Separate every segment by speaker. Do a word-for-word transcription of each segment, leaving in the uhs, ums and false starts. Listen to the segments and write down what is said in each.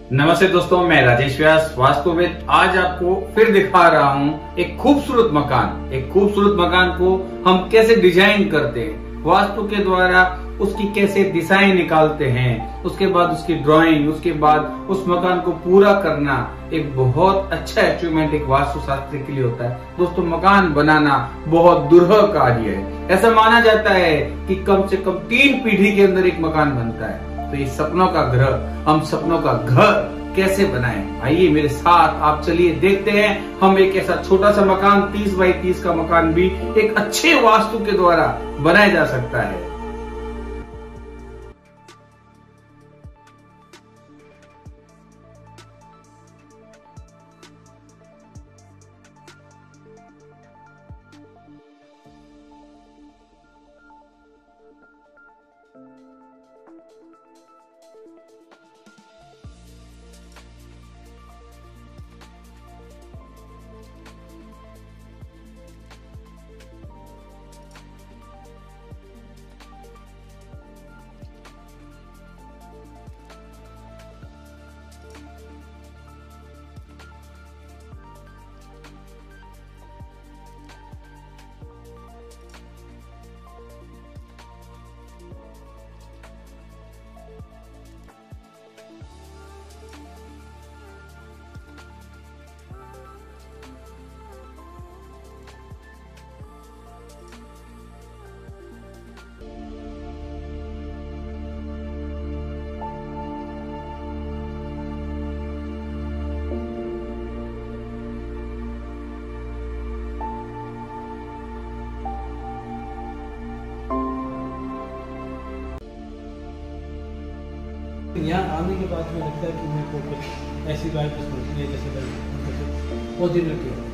Speaker 1: नमस्ते दोस्तों, मैं राजेश व्यास वास्तुविद आज आपको फिर दिखा रहा हूँ एक खूबसूरत मकान। एक खूबसूरत मकान को हम कैसे डिजाइन करते हैं, वास्तु के द्वारा उसकी कैसे दिशाएं निकालते हैं, उसके बाद उसकी ड्राइंग, उसके बाद उस मकान को पूरा करना एक बहुत अच्छा अचीवमेंट एक वास्तु शास्त्री के लिए होता है। दोस्तों, मकान बनाना बहुत दुर्लभ कार्य है। ऐसा माना जाता है कि कम से कम तीन पीढ़ी के अंदर एक मकान बनता है। तो ये सपनों का घर, हम सपनों का घर कैसे बनाएं? आइए मेरे साथ, आप चलिए देखते हैं। हम एक ऐसा छोटा सा मकान, तीस बाई तीस का मकान भी एक अच्छे वास्तु के द्वारा बनाया जा सकता है।
Speaker 2: यहाँ आने के बाद में लगता है कि मेरे को कुछ ऐसी वाइब मिलती है जैसे मैं बहुत दिन लगती है।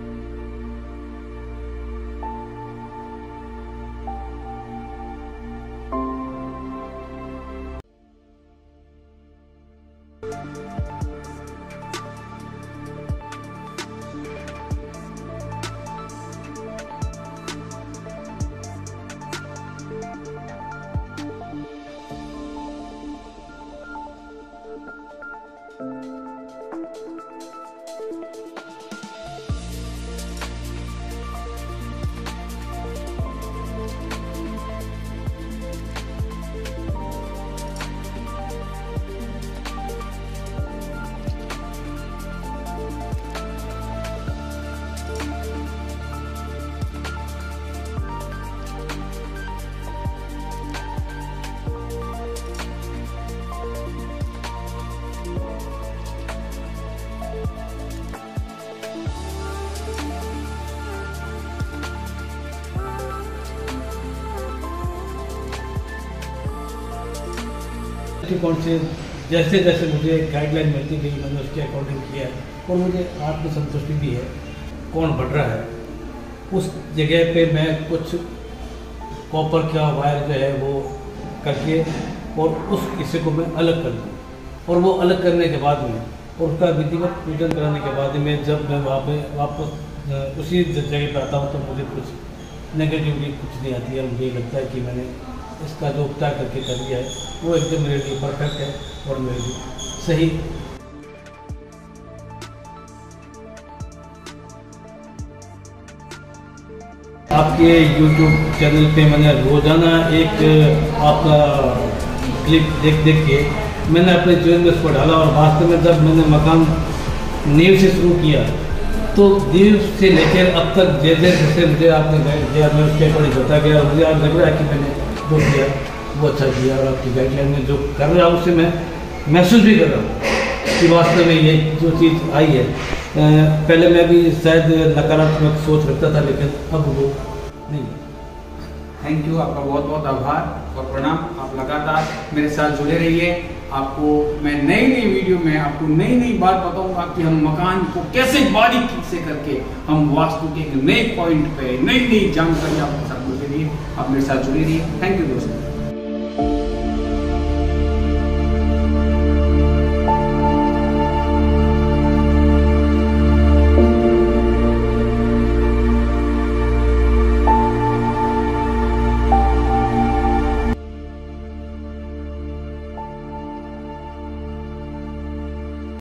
Speaker 2: कौन से जैसे जैसे मुझे गाइडलाइन मिलती गई मैंने उसके अकॉर्डिंग किया है और मुझे आत्मसंतुष्टि भी है। कौन बढ़ रहा है उस जगह पे मैं कुछ कॉपर का वायर जो है वो करके और उस हिस्से को मैं अलग कर दूँ और वो अलग करने के बाद में और उसका विधिवत पूजन कराने के बाद में जब मैं वहाँ पे वापस उसी जगह पर आता हूँ तो मुझे कुछ नेगेटिविटी कुछ नहीं आती है। मुझे लगता है कि मैंने इसका जो उपचार करके कर दिया है वो एकदम मेरे लिए परफेक्ट है और मेरे लिए सही। आपके यूट्यूब चैनल पे मैंने रोजाना एक आपका क्लिप देख देख के मैंने अपने जीवन में उसको डाला और वास्तव में जब मैंने मकान नींव से शुरू किया तो नींव से लेकर अब तक जैसे जैसे मुझे आपने दिया मैं उसके अकॉर्डिंग होता गया। मुझे आज लग रहा है कि मैंने जो किया वो अच्छा किया और आपकी गाइडलाइन में जो कर रहा हूँ उससे मैं महसूस भी कर रहा हूँ कि वास्तव में ये जो चीज़ आई है। पहले मैं भी शायद नकारात्मक सोच रखता था लेकिन अब वो नहीं।
Speaker 1: थैंक यू, आपका बहुत बहुत आभार और प्रणाम। आप लगातार मेरे साथ जुड़े रहिए। आपको मैं नई नई वीडियो में आपको नई नई बात बताऊंगा कि हम मकान को कैसे बारीकी से करके हम वास्तु के एक नए पॉइंट पे नई नई जानकारी आपके साथ जुड़े रहिए। आप मेरे साथ जुड़े रहिए। थैंक यू दोस्तों।